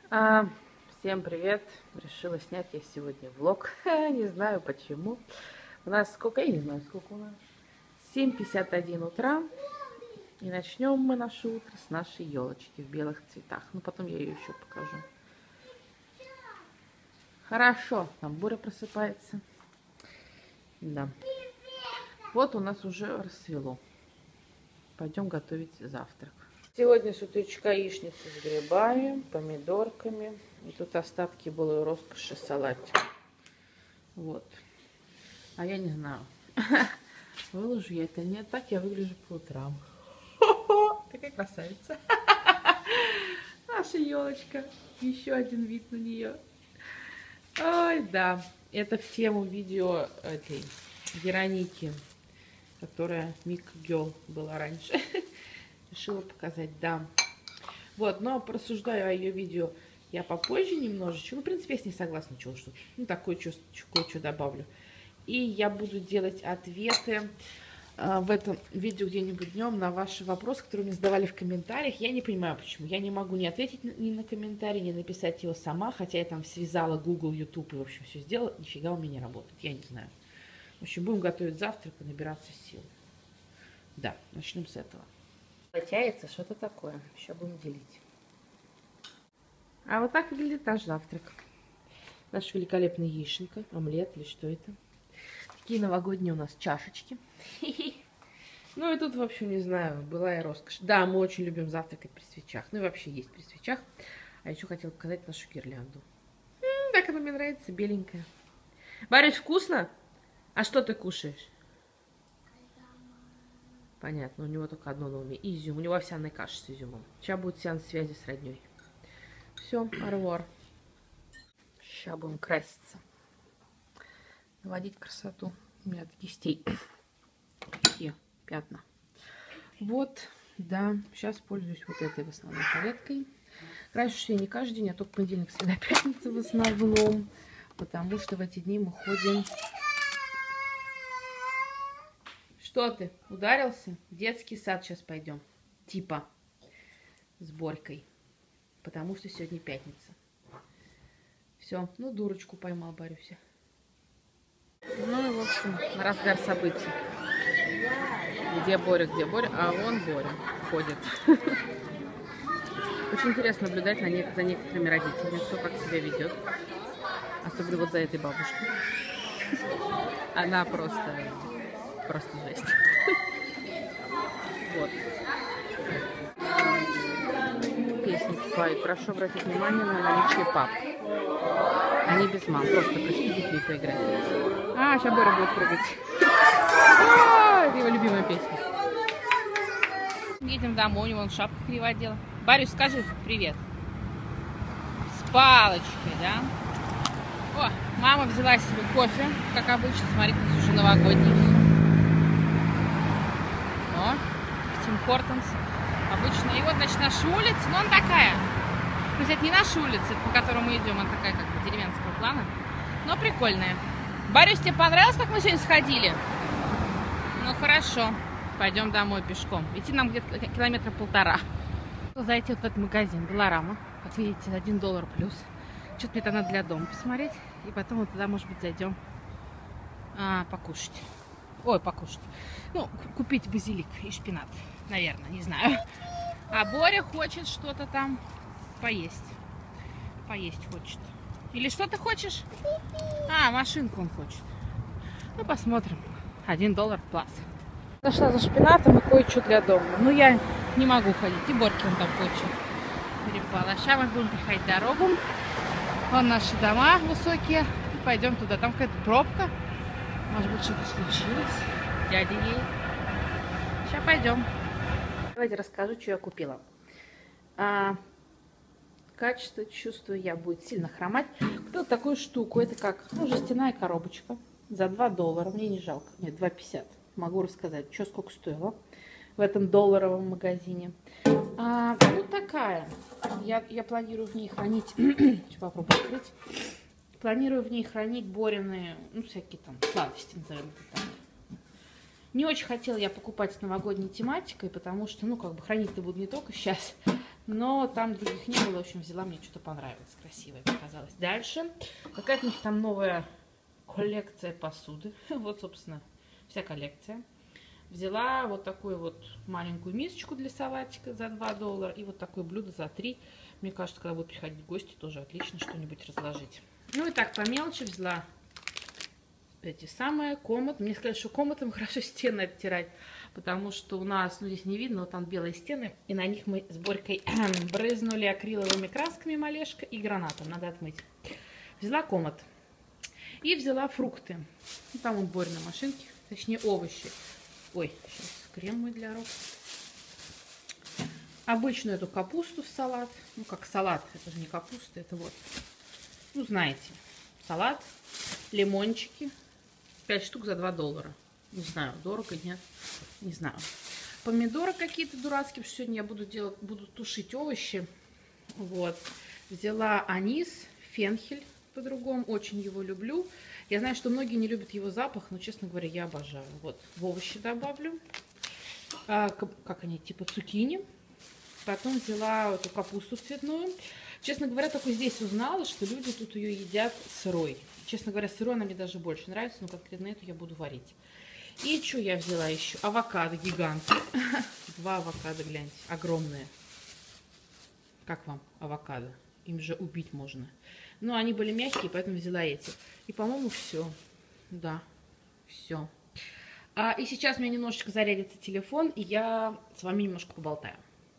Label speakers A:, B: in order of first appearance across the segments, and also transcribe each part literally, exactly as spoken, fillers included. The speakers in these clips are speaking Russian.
A: А, всем привет! Решила снять я сегодня влог. Не знаю почему. У нас сколько? Я не знаю, сколько у нас. семь пятьдесят один утра. И начнем мы наше утро с нашей елочки в белых цветах. Ну, потом я ее еще покажу. Хорошо. Там Боря просыпается. Да. Вот у нас уже рассвело. Пойдем готовить завтрак. Сегодня с утечка яичница с грибами, помидорками. И тут остатки былой роскоши салатик. Вот. А я не знаю, выложу я это или нет. Так я выгляжу по утрам. Такая красавица. Наша елочка. Еще один вид на нее. Ой, да. Это в тему видео этой Вероники, которая Мик Гёл была раньше. Решила показать, да. Вот, но порассуждаю о ее видео я попозже немножечко. Ну, в принципе, я с ней согласна, что ну, такое кое-что добавлю. И я буду делать ответы э, в этом видео где-нибудь днем на ваши вопросы, которые мне задавали в комментариях. Я не понимаю, почему. Я не могу ни ответить ни на комментарий, ни написать его сама, хотя я там связала Google, YouTube и, в общем, все сделала. Нифига у меня не работает, я не знаю. В общем, будем готовить завтрак и набираться сил. Да, начнем с этого. Яйца, что-то такое. Сейчас будем делить. А вот так выглядит наш завтрак. Наша великолепная яиченка, омлет или что это. Такие новогодние у нас чашечки. Ну и тут, в общем, не знаю, была и роскошь. Да, мы очень любим завтракать при свечах. Ну и вообще есть при свечах. А еще хотела показать нашу гирлянду. М-м, так она мне нравится, беленькая. Барюсь, вкусно? А что ты кушаешь? Понятно, у него только одно на уме. Изюм. У него овсяная каша с изюмом. Сейчас будет сеанс связи с родней. Все, арвар. Сейчас будем краситься. Наводить красоту. У меня от кистей такие пятна. Вот, да. Сейчас пользуюсь вот этой в основном палеткой. Крашусь я не каждый день, а только понедельник, среда, пятница в основном. Потому что в эти дни мы ходим... Что ты, ударился? В детский сад сейчас пойдем. Типа. С Борькой. Потому что сегодня пятница. Все, ну дурочку поймал, Борюся. Ну и в общем, на разгар событий. Где Боря, где Боря? А вон Боря ходит. Очень интересно наблюдать на не... за некоторыми родителями, кто как себя ведет. Особенно вот за этой бабушкой. Она просто... Просто жесть. Вот. Песенки поют. Прошу обратить внимание на наличие пап. Они без мам. Просто пришли с детьми поиграть. А, сейчас Боря будет прыгать. А, это его любимая песня. Едем домой, у него он шапку переводила. Борюсь, скажи привет. С палочкой, да? О, мама взяла себе кофе, как обычно. Смотрите, у нас уже новогодний все. Тим Хортонс обычно. И вот, значит, наша улица, но она такая. То есть это не наша улица, по которой мы идем, она такая, как бы, деревенского плана, но прикольная. Борюсь, тебе понравилось, как мы сегодня сходили? Ну, хорошо. Пойдем домой пешком. Идти нам где-то километра полтора. Зайти вот в этот магазин, Долларама. Как видите, один доллар плюс. Что-то мне там надо для дома посмотреть. И потом вот туда, может быть, зайдем а, покушать. Ой, покушать. Ну, купить базилик и шпинат. Наверное, не знаю. А Боря хочет что-то там поесть. Поесть хочет. Или что ты хочешь? А, машинку он хочет. Ну, посмотрим. Один доллар плюс. Зашла за шпинатом и кое-что для дома. Ну, я не могу ходить. И Борьке он там кое-что перепало. А сейчас мы будем приходить дорогу. Вон наши дома высокие. И пойдем туда. Там какая-то пробка. Может быть, что-то случилось. Дядя ей. Сейчас пойдем. Давайте расскажу, что я купила. А, качество, чувствую, я будет сильно хромать. Купила такую штуку. Это как, ну, жестяная коробочка. За два доллара. Мне не жалко. Нет, два пятьдесят. Могу рассказать, что сколько стоило в этом долларовом магазине. А, ну, такая. Я, я планирую в ней хранить... Сейчас попробую открыть. Планирую в ней хранить Борины, ну, всякие там сладости, назовем это так. Не очень хотела я покупать с новогодней тематикой, потому что, ну, как бы хранить-то буду не только сейчас, но там других не было. В общем, взяла, мне что-то понравилось, красивое показалось. Дальше, какая-то у них там новая коллекция посуды. Вот, собственно, вся коллекция. Взяла вот такую вот маленькую мисочку для салатика за два доллара и вот такое блюдо за три. Мне кажется, когда будут приходить гости, тоже отлично что-нибудь разложить. Ну и так, по мелочи взяла эти самые комод. Мне сказали, что комодом хорошо стены оттирать, потому что у нас, ну здесь не видно, вот там белые стены, и на них мы с Борькой брызнули акриловыми красками малешка и гранатом, надо отмыть. Взяла комод и взяла фрукты. Ну, там он Борь на машинке, точнее овощи. Ой, сейчас крем мой для рук. Обычную эту капусту в салат. Ну, как салат, это же не капуста, это вот. Ну, знаете, салат, лимончики. пять штук за два доллара. Не знаю, дорого, нет, не знаю. Помидоры какие-то дурацкие, потому что сегодня я буду делать, буду тушить овощи. Вот. Взяла анис, фенхель по-другому, очень его люблю. Я знаю, что многие не любят его запах, но, честно говоря, я обожаю. Вот, в овощи добавлю. А, как они, типа цукини. Потом взяла эту капусту цветную. Честно говоря, только здесь узнала, что люди тут ее едят сырой. Честно говоря, сырой она мне даже больше нравится, но конкретно эту я буду варить. И что я взяла еще? Авокадо гиганты. Два авокадо, гляньте, огромные. Как вам авокадо? Им же убить можно. Но они были мягкие, поэтому взяла эти. И, по-моему, все. Да, все. А, и сейчас у меня немножечко зарядится телефон, и я с вами немножко поболтаю.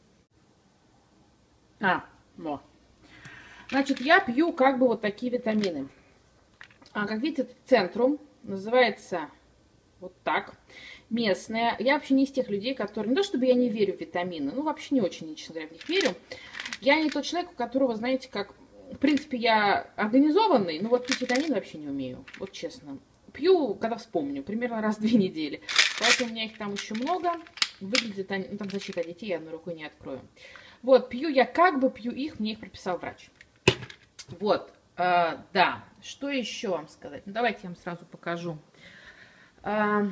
A: А, вот. Значит, я пью как бы вот такие витамины. А, как видите, это Центрум. Называется вот так. Местная. Я вообще не из тех людей, которые... Не то, чтобы я не верю в витамины. Ну, вообще не очень, честно говоря, в них верю. Я не тот человек, у которого, знаете, как... В принципе, я организованный, но вот пить витамины вообще не умею. Вот честно. Пью, когда вспомню. Примерно раз в две недели. Поэтому у меня их там еще много. Выглядит они... Ну, там защита детей, я одной рукой не открою. Вот, пью я как бы пью их, мне их прописал врач. Вот, э, да. Что еще вам сказать? Ну, давайте я вам сразу покажу. Э,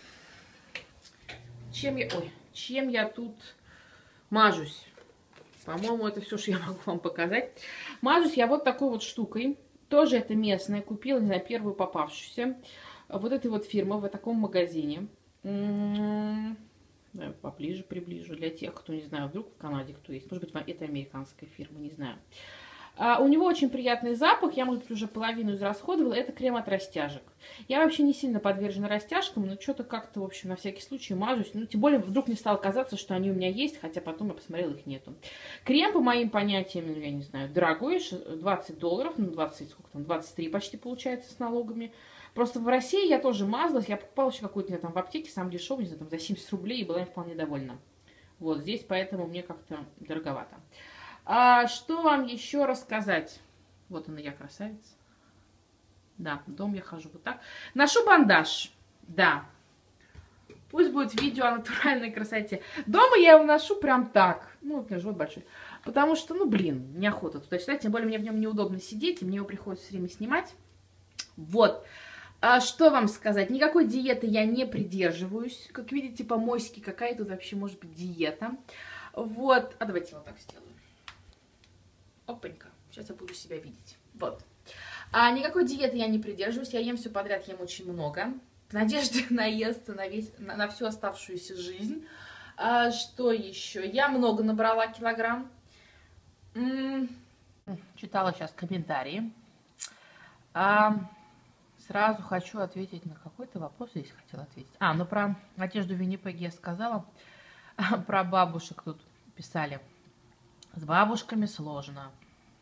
A: чем я... Ой, чем я тут мажусь? По-моему, это все, что я могу вам показать. Мажусь я вот такой вот штукой. Тоже это местная. Купила, не знаю, первую попавшуюся. Вот этой вот фирмы в таком магазине. М-м-м. Да, поближе приближу. Для тех, кто, не знаю, вдруг в Канаде кто есть. Может быть, это американская фирма, не знаю. А, у него очень приятный запах. Я, может быть, уже половину израсходовала. Это крем от растяжек. Я вообще не сильно подвержена растяжкам, но что-то как-то, в общем, на всякий случай мажусь. Ну, тем более, вдруг не стало казаться, что они у меня есть, хотя потом я посмотрела, их нету. Крем, по моим понятиям, ну, я не знаю, дорогой, двадцать долларов, ну, двадцать, сколько там, двадцать три почти получается с налогами. Просто в России я тоже мазалась, я покупала еще какую-то там в аптеке, сам дешевый, не знаю, там за семьдесят рублей, и была им вполне довольна. Вот здесь, поэтому мне как-то дороговато. А что вам еще рассказать? Вот она, я красавица. Да, в дом я хожу вот так. Ношу бандаж, да. Пусть будет видео о натуральной красоте. Дома я его ношу прям так. Ну, вот у меня живот большой. Потому что, ну, блин, неохота туда-сюда. Тем более мне в нем неудобно сидеть, и мне его приходится все время снимать. Вот. А что вам сказать? Никакой диеты я не придерживаюсь. Как видите, по моське какая тут вообще может быть диета. Вот. А давайте вот так сделаю. Опанька. Сейчас я буду себя видеть. Вот. А никакой диеты я не придерживаюсь. Я ем все подряд, ем очень много. В надежде наесться на, весь, на, на всю оставшуюся жизнь. А что еще? Я много набрала килограмм. М-м- Читала сейчас комментарии. А- Сразу хочу ответить на какой-то вопрос, здесь хотела ответить. А, ну про одежду в Виннипеге я сказала. Про бабушек тут писали. С бабушками сложно.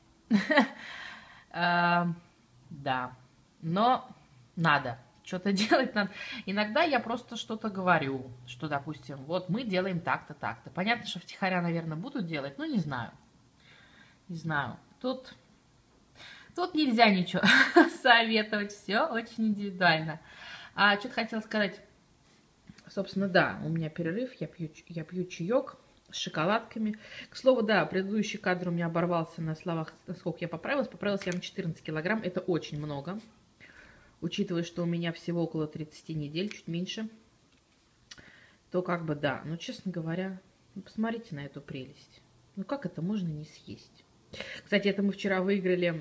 A: Да. Но надо. Что-то делать надо. Иногда я просто что-то говорю. Что, допустим, вот мы делаем так-то, так-то. Понятно, что втихаря, наверное, будут делать, но не знаю. Не знаю. Тут... Тут нельзя ничего советовать, все очень индивидуально. А что-то хотела сказать. Собственно, да, у меня перерыв, я пью, я пью чаек с шоколадками. К слову, да, предыдущий кадр у меня оборвался на словах, насколько я поправилась. Поправилась я на четырнадцать килограмм, это очень много. Учитывая, что у меня всего около тридцати недель, чуть меньше. То как бы да, но, честно говоря, ну, посмотрите на эту прелесть. Ну как это можно не съесть? Кстати, это мы вчера выиграли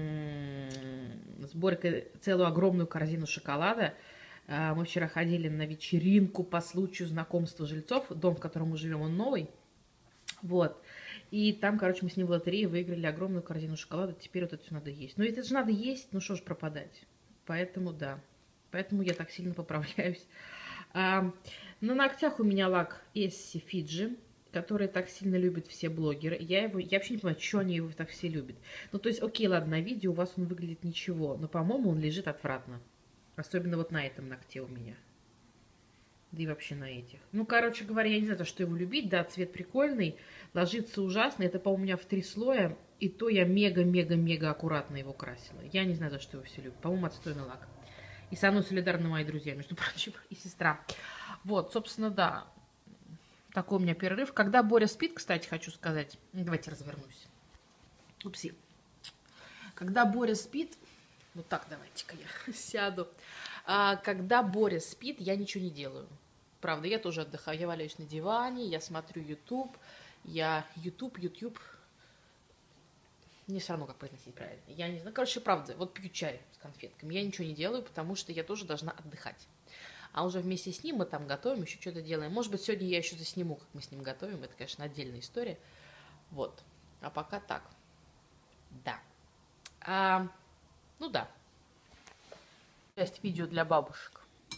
A: с Борькой целую огромную корзину шоколада. Мы вчера ходили на вечеринку по случаю знакомства жильцов. Дом, в котором мы живем, он новый. Вот. И там, короче, мы с ним в лотерее выиграли огромную корзину шоколада. Теперь вот это все надо есть. Ну, это же надо есть, ну что ж пропадать. Поэтому, да. Поэтому я так сильно поправляюсь. А, на ногтях у меня лак Essie Fiji, который так сильно любят все блогеры. Я его, я вообще не понимаю, что они его так все любят. Ну, то есть, окей, ладно, на видео у вас он выглядит ничего, но, по-моему, он лежит отвратно. Особенно вот на этом ногте у меня. Да и вообще на этих. Ну, короче говоря, я не знаю, за что его любить. Да, цвет прикольный, ложится ужасно. Это, по-моему, у меня в три слоя. И то я мега-мега-мега аккуратно его красила. Я не знаю, за что его все любят. По-моему, отстойный лак. И со мной солидарны мои друзья, между прочим, и сестра. Вот, собственно, да. Такой у меня перерыв. Когда Боря спит, кстати, хочу сказать. Давайте развернусь. Упси. Когда Боря спит... Вот так давайте-ка я сяду. А, когда Боря спит, я ничего не делаю. Правда, я тоже отдыхаю. Я валяюсь на диване, я смотрю YouTube. Я YouTube, YouTube. Мне все равно, как произносить правильно. Я не знаю. Короче, правда, вот пью чай с конфетками. Я ничего не делаю, потому что я тоже должна отдыхать. А уже вместе с ним мы там готовим, еще что-то делаем. Может быть, сегодня я еще засниму, как мы с ним готовим. Это, конечно, отдельная история. Вот. А пока так. Да. А, ну да. Часть видео для бабушек.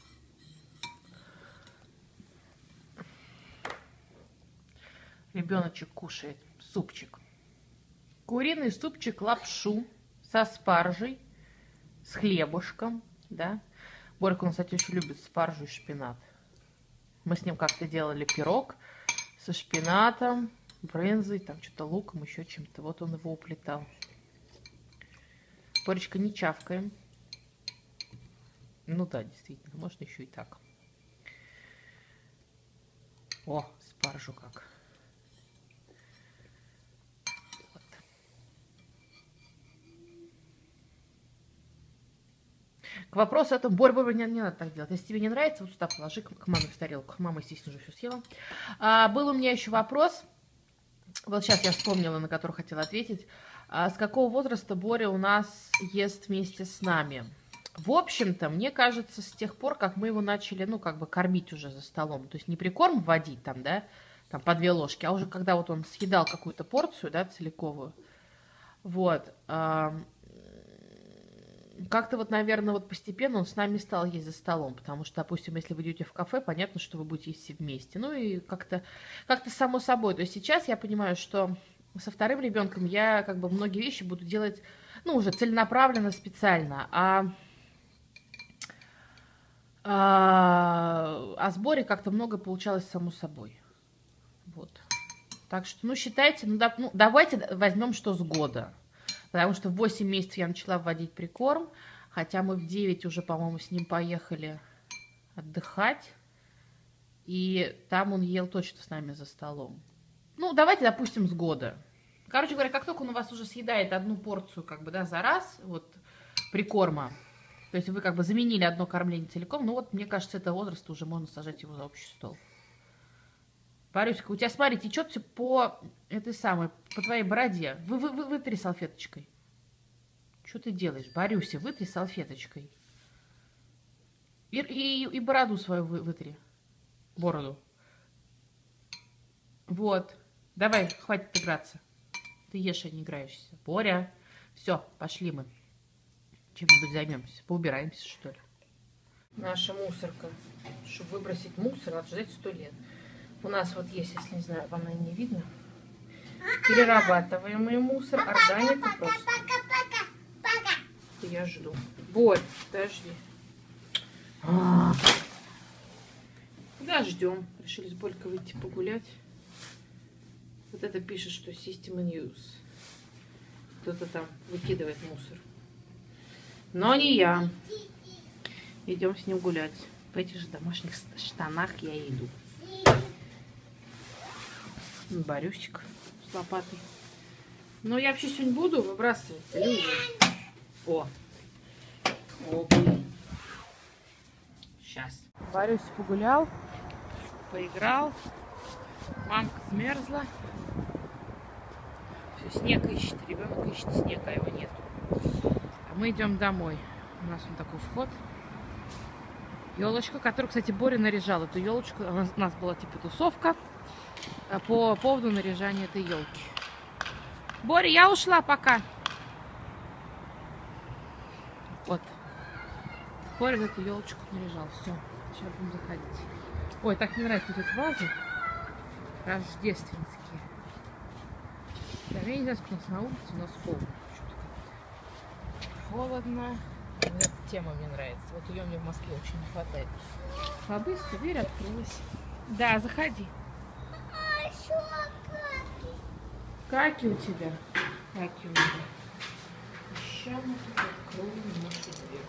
A: Ребеночек кушает супчик. Куриный супчик, лапшу со спаржей, с хлебушком, да. Борька, он, кстати, очень любит спаржу и шпинат. Мы с ним как-то делали пирог со шпинатом, брынзой, там что-то луком, еще чем-то. Вот он его уплетал. Боречка, не чавкаем. Ну да, действительно, можно еще и так. О, спаржу как. Вот. К вопросу о том, Борь, Борь, не, не надо так делать. Если тебе не нравится, вот сюда положи к, к маме в тарелку. Мама, естественно, уже все съела. А, был у меня еще вопрос. Вот сейчас я вспомнила, на который хотела ответить. А, с какого возраста Боря у нас ест вместе с нами? В общем-то, мне кажется, с тех пор, как мы его начали, ну, как бы кормить уже за столом, то есть не прикорм вводить там, да, там по две ложки, а уже когда вот он съедал какую-то порцию, да, целиковую, вот, э, как-то вот, наверное, вот постепенно он с нами стал есть за столом, потому что, допустим, если вы идете в кафе, понятно, что вы будете есть все вместе, ну, и как-то, как-то само собой, то есть сейчас я понимаю, что со вторым ребенком я, как бы, многие вещи буду делать, ну, уже целенаправленно, специально, а... А, а сборе как-то много получалось само собой. Вот. Так что, ну, считайте, ну, да, ну, давайте возьмем что с года. Потому что в восемь месяцев я начала вводить прикорм. Хотя мы в девять уже, по-моему, с ним поехали отдыхать. И там он ел точно с нами за столом. Ну, давайте, допустим, с года. Короче говоря, как только он у вас уже съедает одну порцию, как бы, да, за раз, вот, прикорма, то есть вы как бы заменили одно кормление целиком. Ну вот, мне кажется, этого возраста уже можно сажать его за общий стол. Парюська, у тебя, смотри, течет все по этой самой, по твоей бороде. Вы, вы, вы, вытри салфеточкой. Что ты делаешь? Борюся, вытри салфеточкой. И, и, и бороду свою вы, вытри. Бороду. Вот. Давай, хватит играться. Ты ешь, а не играешься. Боря. Все, пошли мы. Чем-нибудь займемся. Поубираемся, что ли. Наша мусорка. Чтобы выбросить мусор, надо ждать сто лет. У нас вот есть, если не знаю, вам, наверное, не видно. Перерабатываемый мусор, органика просто. Я жду. Борь, подожди. А -а -а. Да, ждем. Решили с Борькой выйти погулять. Вот это пишет, что System in Use. Кто-то там выкидывает мусор. Но не я. Идем с ним гулять. В этих же домашних штанах я и иду. Борюсик с лопатой. Но я вообще сегодня буду выбрасывать. Люди. О. О, блин. Сейчас. Борюсь погулял. Поиграл. Мамка смерзла. Все, снег ищет. Ребенок ищет снег, а его нет. А мы идем домой. У нас вот такой вход. Елочка, которую, кстати, Боря наряжал. Эту елочку. У нас была типа тусовка по поводу наряжания этой елки. Боря, я ушла пока. Вот. Боря эту елочку наряжал. Все. Сейчас будем заходить. Ой, так мне нравятся эти вазы. Рождественские. Да, я не знаю, сколько у нас на улице. У нас холодно. Холодно. Эта тема мне нравится. Вот ее мне в Москве очень не хватает. Побыстрее, дверь открылась. Да, заходи.
B: А еще каки?
A: Каки у тебя? Каки у меня. Сейчас мы тут откроем нашу дверь.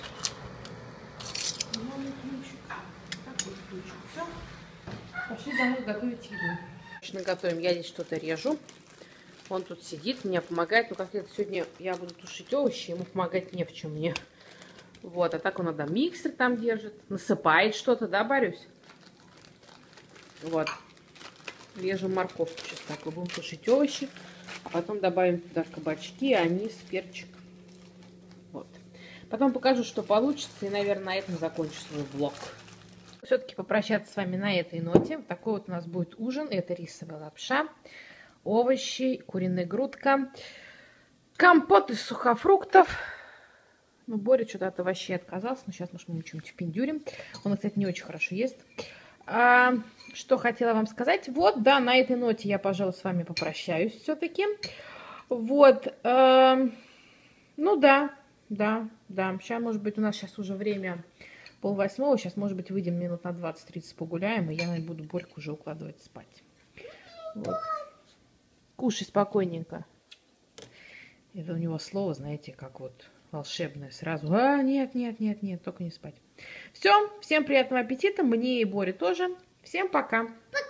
A: Новый ключик. Такой ключик. Все. Пошли домой готовить еду. Точно готовим. Я здесь что-то режу. Он тут сидит, мне помогает. Но как это сегодня я буду тушить овощи, ему помогать не в чем мне. Вот, а так он надо миксер там держит. Насыпает что-то, да, Борюсь? Вот. Режем морковку сейчас так. Мы будем тушить овощи. А потом добавим туда кабачки, анис, перчик. Вот. Потом покажу, что получится. И, наверное, на этом закончу свой влог. Все-таки попрощаться с вами на этой ноте. Вот такой вот у нас будет ужин. Это рисовая лапша, овощи, куриная грудка, компот из сухофруктов. Ну, Боря что-то от овощей отказался. Но сейчас, может, мы что-нибудь впендюрим. Он, кстати, не очень хорошо ест. А, что хотела вам сказать. Вот, да, на этой ноте я, пожалуй, с вами попрощаюсь все-таки. Вот. А, ну, да, да, да. Сейчас, может быть, у нас сейчас уже время полвосьмого. Сейчас, может быть, выйдем минут на двадцать-тридцать погуляем. И я буду Борьку уже укладывать спать. Вот. Кушай спокойненько. Это у него слово, знаете, как вот волшебное. Сразу, а, нет, нет, нет, нет, только не спать. Все, всем приятного аппетита. Мне и Боре тоже. Всем пока.
B: Пока.